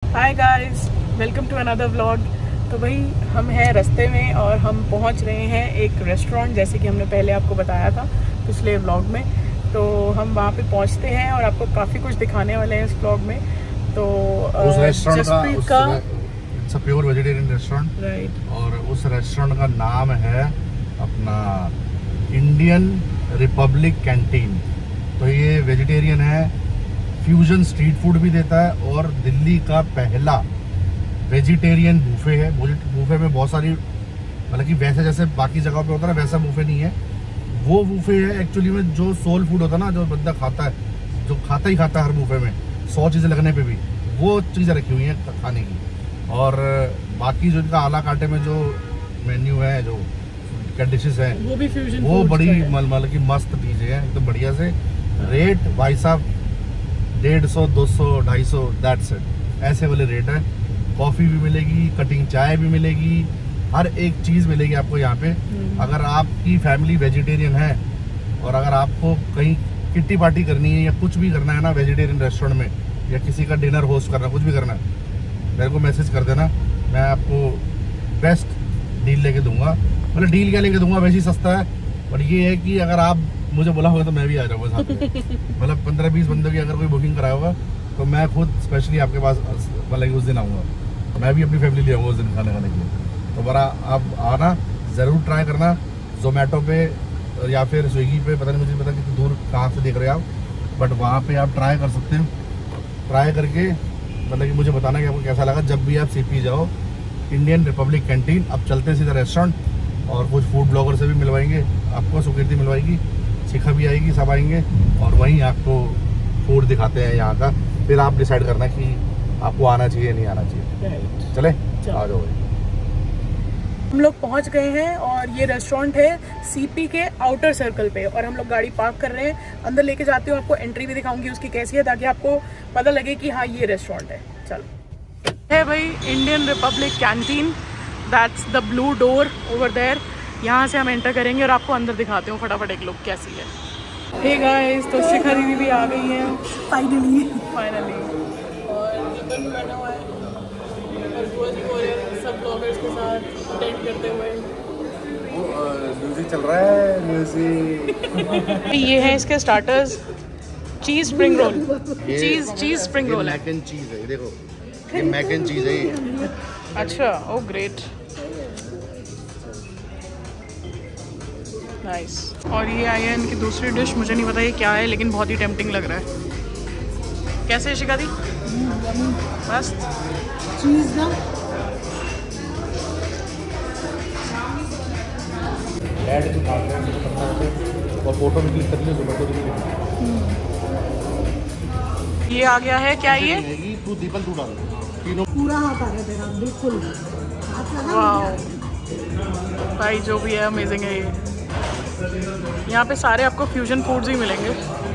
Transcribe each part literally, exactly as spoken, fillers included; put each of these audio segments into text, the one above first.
Hi guys, welcome to another vlog. तो भाई हम हैं रास्ते में और हम पहुंच रहे हैं एक रेस्टोरेंट, जैसे कि हमने पहले आपको बताया था पिछले व्लॉग में। तो हम वहां पे पहुंचते हैं और आपको काफ़ी कुछ दिखाने वाले हैं इस व्लॉग में। तो उस रेस्टोरेंट का, का it's a pure vegetarian restaurant, right. और उस रेस्टोरेंट का नाम है अपना इंडियन रिपब्लिक कैंटीन। तो ये वेजिटेरियन है, फ्यूजन स्ट्रीट फूड भी देता है और दिल्ली का पहला वेजिटेरियन बूफे है। बूफे में बहुत सारी, मतलब कि वैसे जैसे बाकी जगहों पे होता है ना, वैसा बूफे नहीं है। वो बूफे है एक्चुअली में जो सोल फूड होता है ना, जो बंदा खाता है, जो खाता ही खाता है हर बूफे में, सौ चीज़ें लगने पे भी वो चीज़ें रखी हुई हैं खाने की। और बाकी जो इनका आला काटे में जो मेन्यू है, जो डिशेज हैं, वो भी फ्यूजन, वो बड़ी मतलब की मस्त चीज़ें हैं एकदम बढ़िया से। रेट भाई साहब डेढ़ सौ दो सौ ढाई सौ दैट्स इट, ऐसे वाले रेट है। कॉफ़ी भी मिलेगी, कटिंग चाय भी मिलेगी, हर एक चीज़ मिलेगी आपको यहाँ पे। अगर आपकी फैमिली वेजिटेरियन है और अगर आपको कहीं किट्टी पार्टी करनी है या कुछ भी करना है ना वेजिटेरियन रेस्टोरेंट में, या किसी का डिनर होस्ट करना, कुछ भी करना है, मेरे को मैसेज कर देना, मैं आपको बेस्ट डील लेके दूंगा। मतलब डील क्या लेके दूंगा, वैसे ही सस्ता है, पर ये है कि अगर आप मुझे बोला होगा तो मैं भी आ जाऊँगा साथ में। मतलब पंद्रह बीस बंदों की अगर कोई बुकिंग कराया होगा तो मैं खुद स्पेशली आपके पास मतलब उस दिन आऊँगा। मैं भी अपनी फैमिली ले आऊँगा उस दिन खाने खाने के लिए। तो बड़ा आप आना, ज़रूर ट्राई करना। जोमेटो पे या फिर स्विगी पे, पता नहीं मुझे पता कितनी दूर कहाँ से देख रहे हैं आप, बट वहाँ पे आप ट्राई कर सकते हो। ट्राई करके मतलब कि मुझे बताना कि आपको कैसा लगा। जब भी आप सीपी जाओ, इंडियन रिपब्लिक कैंटीन। अब चलते हैं सीधा रेस्टोरेंट, और कुछ फूड ब्लॉगर से भी मिलवाएंगे आपको, सुकीर्ति मिलवाएगी, शिखा भी आएगी, सब आएंगे, और वहीं आपको फूड दिखाते हैं यहाँ का। फिर आप डिसाइड करना कि आपको आना चाहिए नहीं आना चाहिए। चले आ जाओ। हम लोग पहुंच गए हैं और ये रेस्टोरेंट है सीपी के आउटर सर्कल पे, और हम लोग गाड़ी पार्क कर रहे हैं। अंदर लेके जाती हूँ, आपको एंट्री भी दिखाऊंगी उसकी कैसी है, ताकि आपको पता लगे कि हाँ ये रेस्टोरेंट है। चलो है भाई Indian Republic Canteen, that's the blue door over there. यहाँ से हम एंटर करेंगे और आपको अंदर दिखाते हूँ फटाफट एक लुक कैसी है। हे गाइस, तो शिखा दीदी भी आ गई हैं फाइनली फाइनली और रिबन बना हुआ है सब ब्लॉगर्स के साथ अटेंड करते हुए। म्यूजिक चल रहा है, म्यूजिक। ये है इसके स्टार्टर्स, चीज spring roll, cheese cheese spring roll है, मैक एंड चीज है। ये देखो, ये मैक एंड चीज है ये। अच्छा, ओ ग्रेट, नाइस। और ये आई है इनकी दूसरी डिश, मुझे नहीं पता ये क्या है, लेकिन बहुत ही टेम्पटिंग लग रहा है। कैसे है शिखा दी? मस्त चीज ना, ऐड जो खा रहे हैं और फोटो भी क्लिक कर लियो, जोमेटो भी। ये आ गया है क्या? ये तू दीपल तू डाल तीनों पूरा हाथ आ गया तेरा, बिल्कुल हाथ लगा। वाह भाई, जो भी है अमेजिंग है ये। यहाँ पे सारे आपको फ्यूजन फूड्स ही मिलेंगे।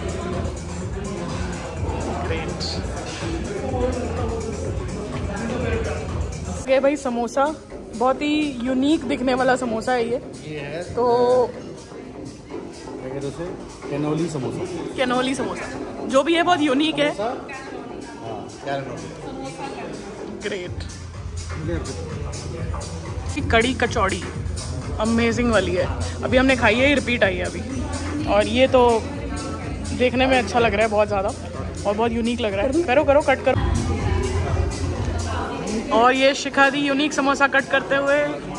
ग्रेट। ये भाई समोसा, बहुत ही यूनिक दिखने वाला समोसा है ये। ये है तो क्या कहते हैं उसे, कैनोली समोसा। कैनोली समोसा जो भी है बहुत यूनिक है। हाँ, ग्रेट। कड़ी कचौड़ी अमेजिंग वाली है, अभी हमने खाई है, रिपीट आई है अभी। और ये तो देखने में अच्छा लग रहा है बहुत ज़्यादा, और बहुत यूनिक लग रहा है। करो करो कट करो। और ये शिखा दी यूनिक समोसा कट करते हुए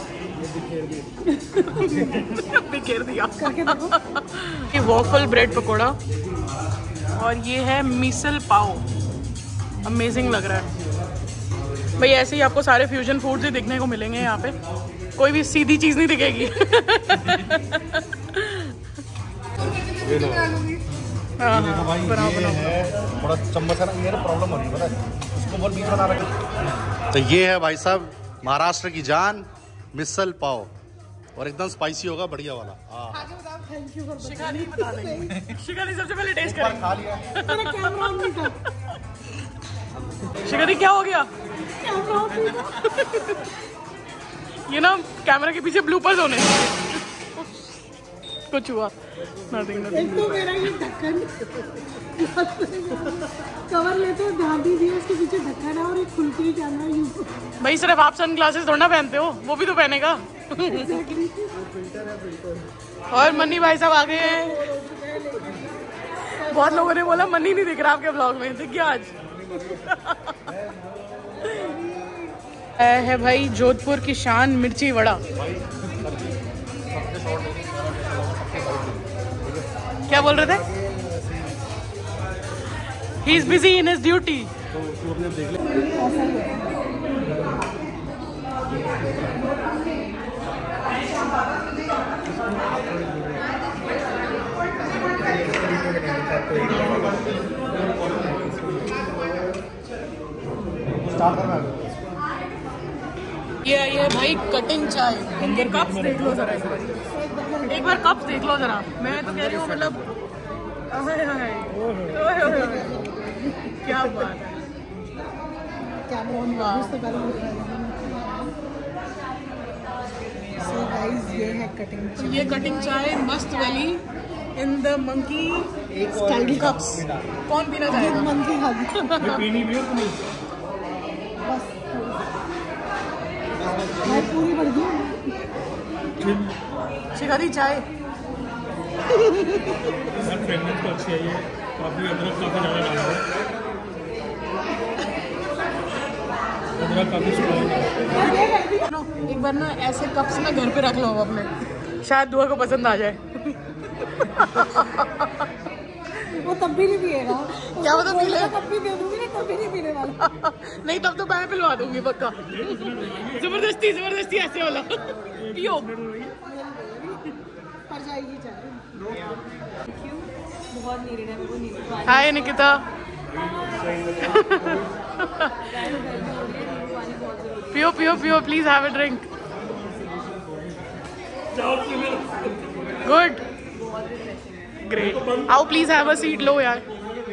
बिखेर दिया। ये वॉफल ब्रेड पकोड़ा, और ये है मिसल पाव, अमेजिंग लग रहा है भाई। ऐसे ही आपको सारे फ्यूजन फूड्स ही दिखने को मिलेंगे यहाँ पे, कोई भी सीधी चीज़ नहीं दिखेगी। हाँ देखो भाई, ये है बड़ा चम्मच है ना, ये ना प्रॉब्लम हो रही है, पता है उसको बहुत बीच बना रखा। तो ये है भाई साहब महाराष्ट्र की जान मिसल पाव, और एकदम स्पाइसी होगा, बढ़िया वाला। हाँ, शिखा नहीं बता देंगे, शिखा नहीं सबसे पहले टेस्ट करेंगे। खा लिया। शिखा दी क्या हो गया? ये ना कैमरा के पीछे ब्लूपर्स होने। कुछ हुआ? नथिंग एक नथिंग। तो मेरा ये ढक्कन कवर लेते हो, ध्यान दीजिए उसके पीछे ढक्कन है और एक खुलती है कैमरा यूं। भाई सिर्फ आप सन ग्लासेस थोड़ा ना पहनते हो, वो भी तो पहनेगा। और मनी भाई साहब आ गए हैं। बहुत लोगों ने बोला मनी नहीं दिख रहा आपके ब्लॉग में, दिख गया आज। है भाई जोधपुर की शान मिर्ची वड़ा। क्या बोल रहे थे? He is busy in his duty. ये ये भाई कटिंग चाय। इनके कप्स देख लो जरा, एक बार एक बार कप्स देख लो जरा। मैं तो कह रही हूँ मतलब हाय हाय ओए ओए क्या बात है। So guys, ये है कटिंग तो ये कटिंग चाय मस्त वाली in the monkey style cups. कौन पीना चाहेगा? मंकी खा पीनी भी हो तो नहीं। बस मैं पूरी बढ़ गई। शिकारी चाय फ्रेगनेंस तो अच्छी है ये, काफ़ी अदरक काफ़ी ज़्यादा डाला है, अदरक काफ़ी स्ट्रॉन्ग है। एक बार ना ऐसे कप्स ना घर पे रख लो अपने, शायद दुआ को पसंद आ जाए। वो तब भी नहीं पिएगा। क्या मतलब पी ले? तब भी दे दूंगी ना, तब भी नहीं पीने वाला। नहीं तब तो मैं पिलवा दूंगी पक्का। जबरदस्ती जबरदस्ती ऐसे वाला पियो। पर जाएगी चाय। बहुत नीड है वो नीड। हाय निकिता। पियो पियो पियो please have a drink. Good great. आओ प्लीज हैव अ सीट। लो यार।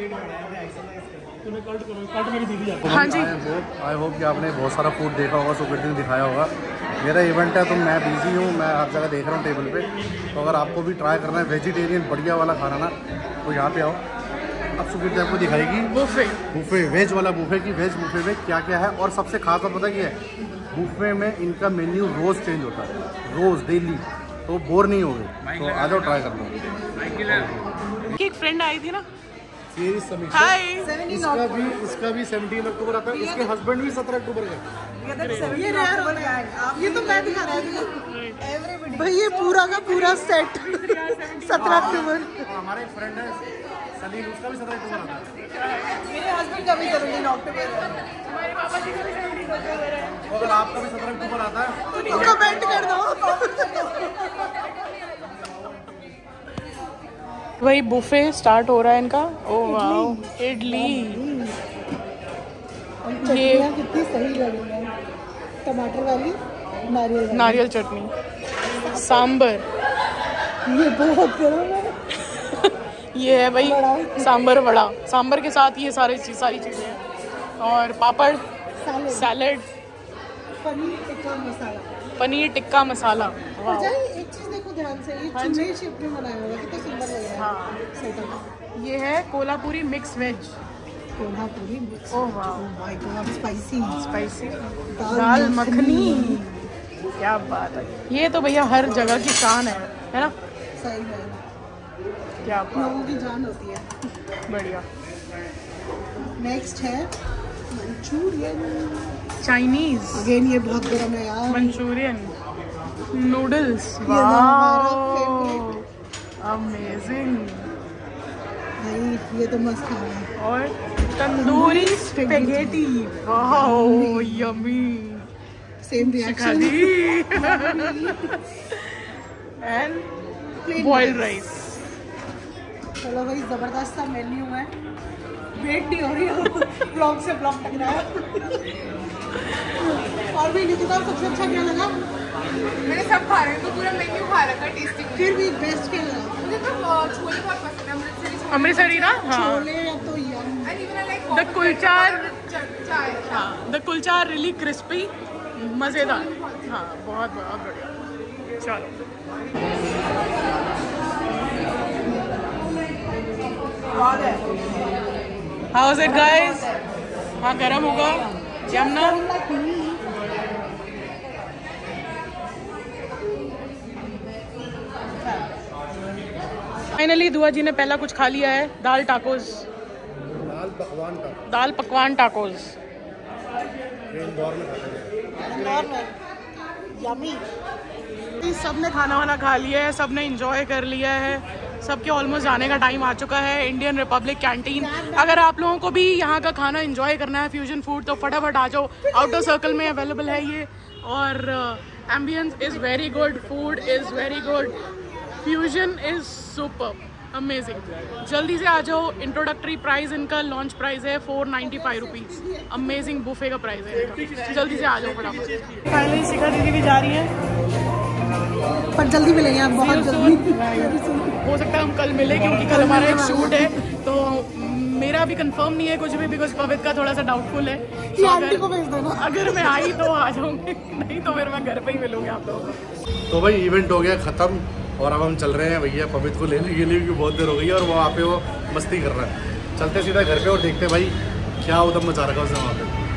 हाँ जी। आई होप कि आपने बहुत सारा फूड देखा होगा, सुपर दिन दिखाया होगा। मेरा इवेंट है तो मैं बिजी हूँ, मैं हर जगह देख रहा हूँ टेबल पे। तो अगर आपको भी ट्राई करना है वेजिटेरियन बढ़िया वाला खाना ना, तो यहाँ पे आओ। अब सुकृति आपको दिखाएगी बुफे। बुफे वेज वाला बुफे की वेज बुफे में क्या क्या है। और सबसे खास बात पता क्या है, बुफे में इनका मेन्यू रोज़ चेंज होता है, रोज़ डेली, तो बोर नहीं होगे। तो आ जाओ ट्राई कर लो। एक फ्रेंड आई थी ना। समीक्षा, हाय। इसका भी इसका भी सत्रह अक्टूबर आता है, इसके हस्बैंड भी सत्रह अक्टूबर का। ये रेयर हो गया है। ये तो मैं दिखा रहा था भाई, ये पूरा का पूरा सेट सत्रह अक्टूबर। हमारे एक फ्रेंड है सलीम, उसका भी सत्रह अक्टूबर आता है। मेरे हस्बैंड का भी सेवनटीन अक्टूबर है। हमारे पापा जी का भी सेवनटीन अक्टूबर है। तो अगर आपका भी सत्रह अक्टूबर आता है तो कमेंट कर दो। वही बुफे स्टार्ट हो रहा है इनका। Oh wow idli. चटनियाँ कितनी सही लग रही है, टमाटर वाली, नारियल वाली। नारियल चटनी, सांबर। ये बहुत गरम है। ये है भाई सांबर वड़ा। सांबर के साथ ये सारे चीज सारी चीजें हैं। और पापड़, सैलेड, सैलेड, पनीर टिक्का मसाला। पनीर टिक्का मसाला। वाह। अच्छा एक चीज देखो ध्यान से, ये हाँ चुन्नी शेप में बनाया हुआ है, कितना सुंदर लग रहा है। हाँ। सेटअप। ये है Kolhapuri mix veg. Kolhapuri mix. Oh वाह my god, spicy spicy dal dal makhani. Makhani. क्या बात है। ये तो भैया हर जगह की शान है है ना। सही है, क्या बात। लोगों की जान होती है। बढ़िया। नेक्स्ट है मंचूरियन। चाइनीज अगेन ये बहुत गरम है यार। Manchurian noodles. ये ना हमारा वाओ favorite। अमेजिंग। भाई ये तो मस्त खाना है। और tandoori spaghetti. Wow yummy. Same reaction. And boiled rice. चलो भाई जबरदस्त सा मेन्यू है। वेट नहीं हो रही है, ब्लॉग से ब्लॉग लग रहा है। और भी निकिता सबसे अच्छा क्या लगा? मैंने सब खा रहे हैं तो पूरा मेन्यू खा रखा है टेस्टी। फिर भी बेस्ट क्या लगा? मुझे तो छोले बहुत पसंद है, अमृतसरी छोले। अमृतसरी ना। हाँ। छोले या तो yum. And even I like the kulcha. चाय। हाँ द कुलचार रियली क्रिस्पी, मज़ेदार। हाँ बहुत बहुत बढ़िया। चलो हाउ इज इट गाइस? हाँ गरम होगा यमुना। फाइनली दुआ जी ने पहला कुछ खा लिया है, दाल टाकोस, दाल पकवान टाकोस, दाल पकवान टाकोस। सबने खाना वाना खा लिया है, सबने एंजॉय कर लिया है, सबके ऑलमोस्ट जाने का टाइम आ चुका है। इंडियन रिपब्लिक कैंटीन, अगर आप लोगों को भी यहाँ का खाना एंजॉय करना है, फ्यूजन फूड, तो फटाफट आ जाओ। आउटर सर्कल में अवेलेबल है ये, और ambience is very good, food is very good, fusion is super amazing. जल्दी से आ जाओ। इंट्रोडक्टरी प्राइस इनका लॉन्च प्राइस है four ninety five rupees. Amazing buffet का प्राइस है इनका। जल्दी से आ जाओ फटाफट। फाइनली शिखा दीदी भी जा रही हैं, पर जल्दी मिलेंगे आप, बहुत जल्दी। हो सकता है हम कल मिले, क्योंकि कल हमारा एक शूट है, तो मेरा भी कंफर्म नहीं है कुछ भी, बिकॉज पवित्र का थोड़ा सा डाउटफुल है। तो आंटी को भेज देना। अगर मैं आई तो आ जाऊंगी, नहीं तो फिर मैं घर पे ही मिलूंगी आप लोगों को। तो भाई इवेंट हो गया ख़त्म, और अब हम चल रहे हैं भैया पवित्र को लेने के लिए, क्योंकि बहुत देर हो गई है और वो वहाँ पे वो मस्ती कर रहा है। चलते सीधा घर पे और देखते भाई क्या उधम मचा रखा उसने वहाँ पे।